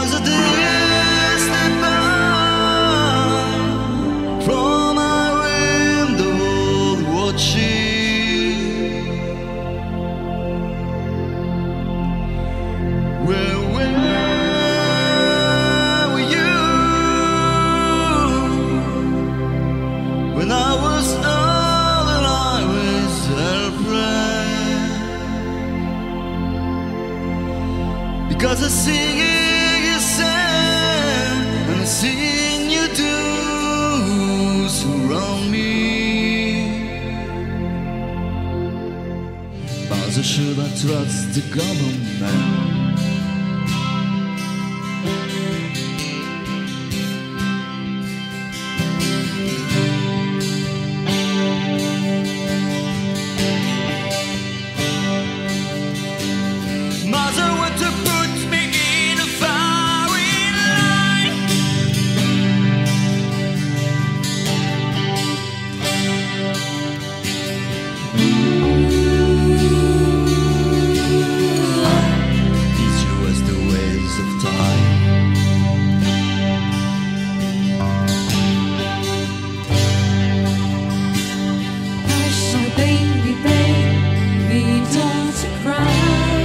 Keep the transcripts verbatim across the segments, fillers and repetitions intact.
was a distant boy from my window watching. Where, where were you when I was all and I was afraid? Because I sing you sang and I sing you do surround me. But should I trust the government? Mother went to put me in a firing line. These you as the ways of time. Hush, my baby, baby, don't you cry.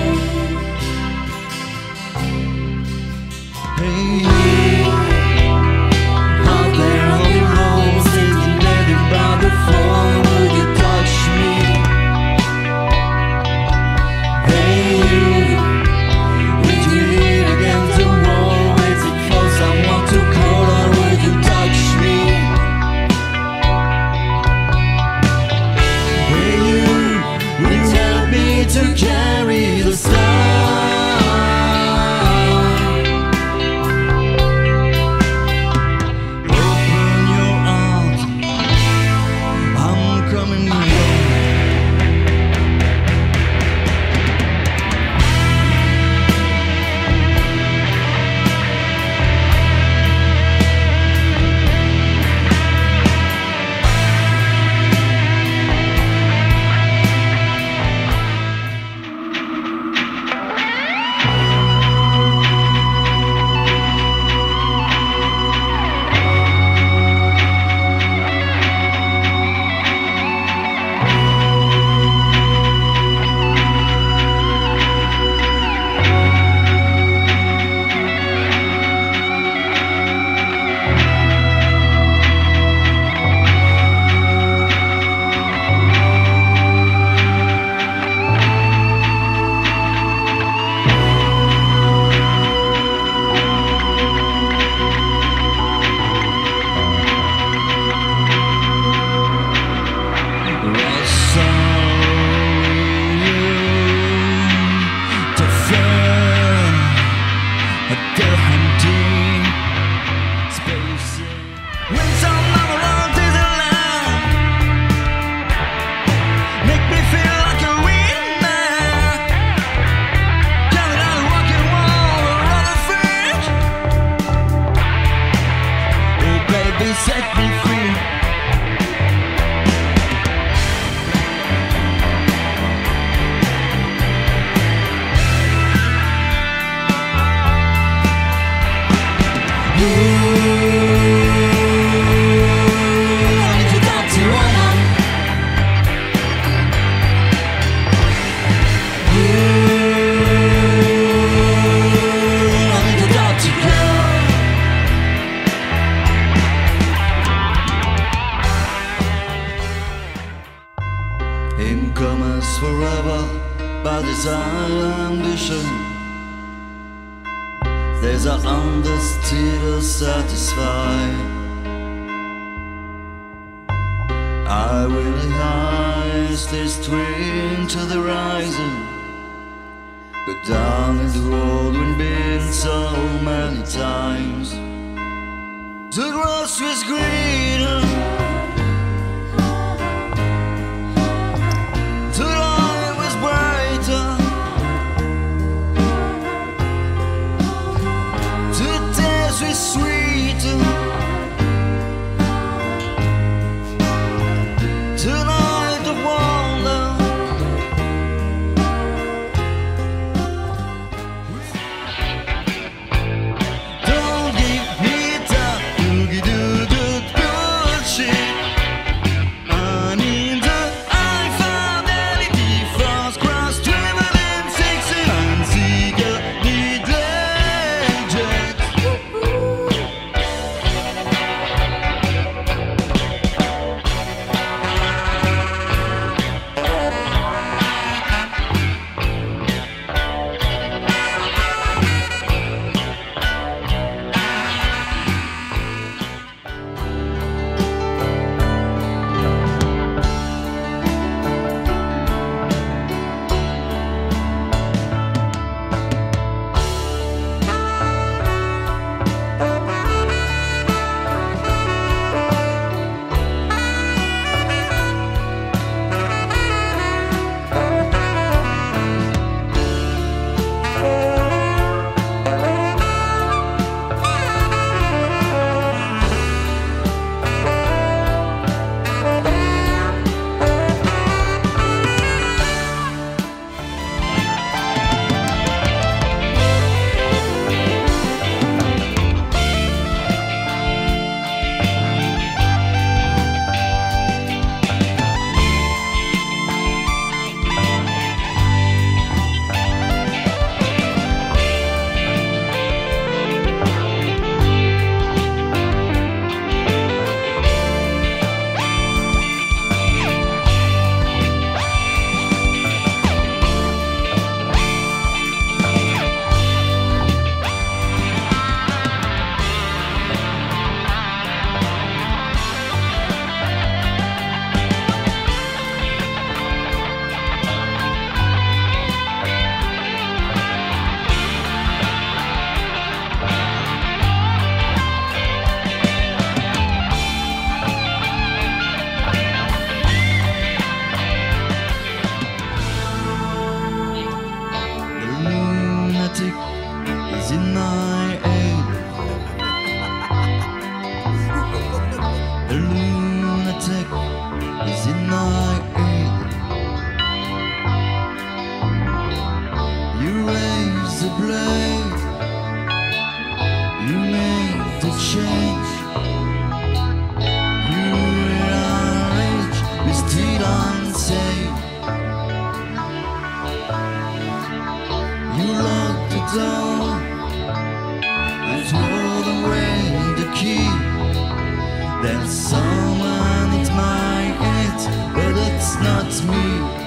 Hey, out there on the road, sitting there by the phone, will you touch me? Hey, you, would you lean against the wall, waiting for someone to call, or will you touch me? Hey, you, will you help me to carry the star? Set me free. Incomers forever by desire ambition. There's are understood satisfied. I will rise this train to the horizon, but down the road we've been so many times. The grass was greener, the light was brighter, the days were sweeter, tonight of wonder. late. You made the change. You were our age, we still unsafe. You locked the door and threw away the key. There's someone in my head, but it's not me.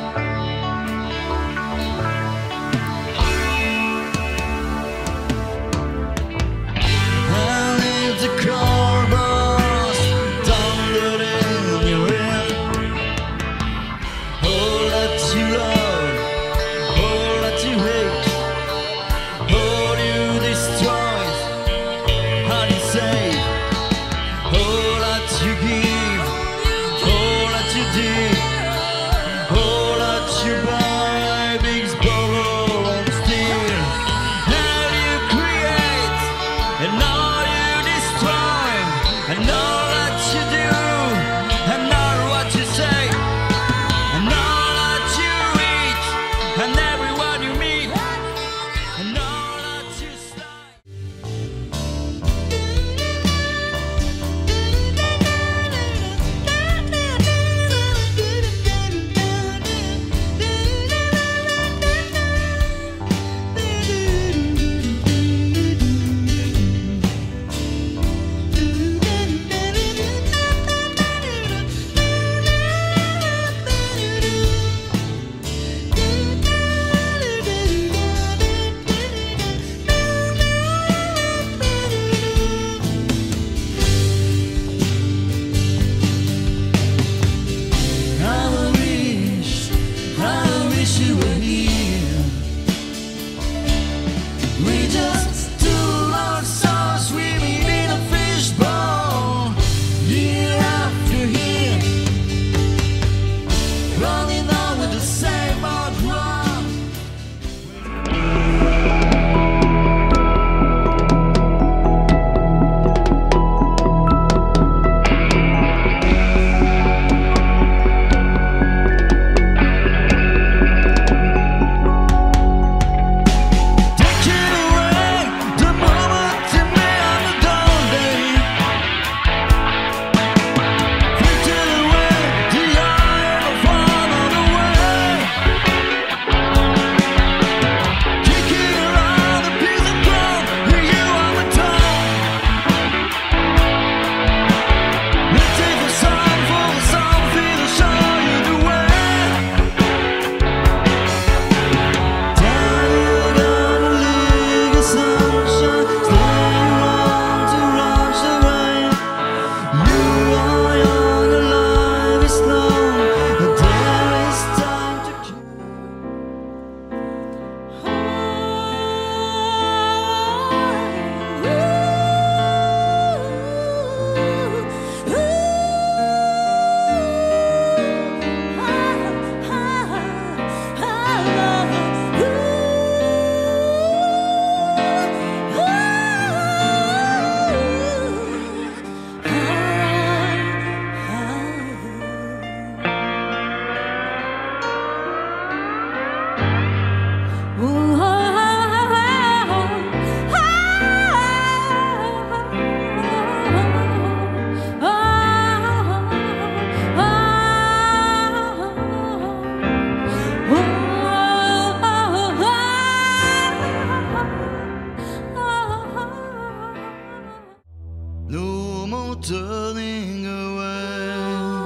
Turning away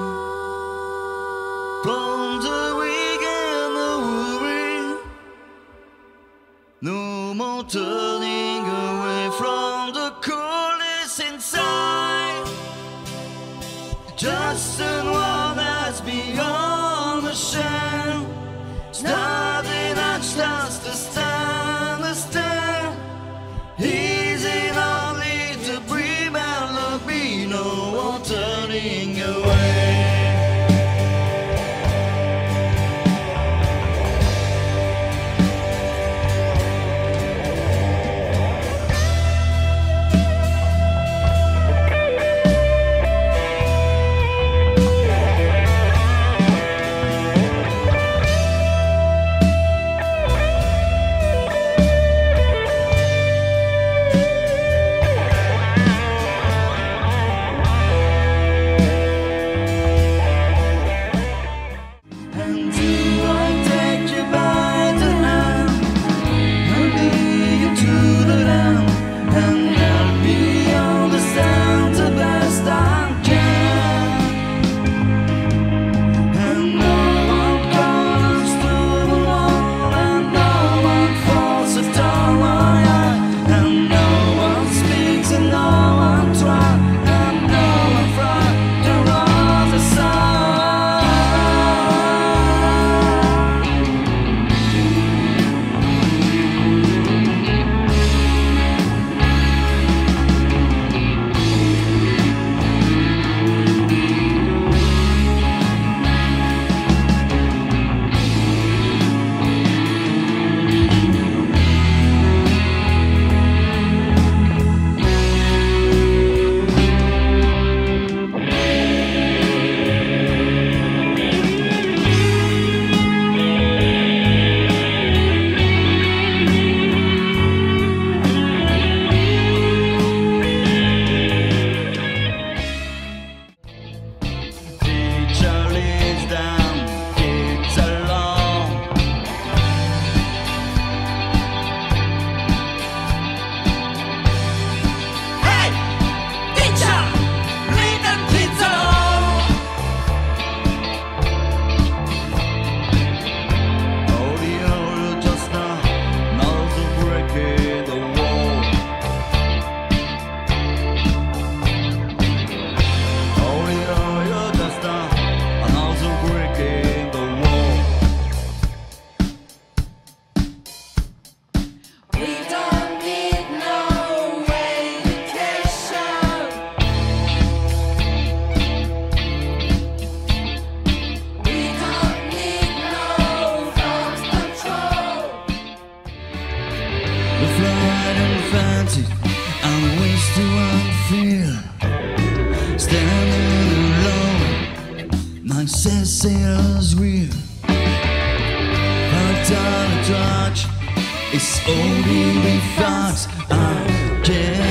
from the weak and the worry. No more turning away from the coolness inside. Just one that's beyond the shame. It's nothing that starts to stand the stand. Easy only to breathe and look me. No more turning away. the flight and fancy, I'm wasted one fear. Standing alone, my sailor's wheel. How time to touch, it's only the facts I can't.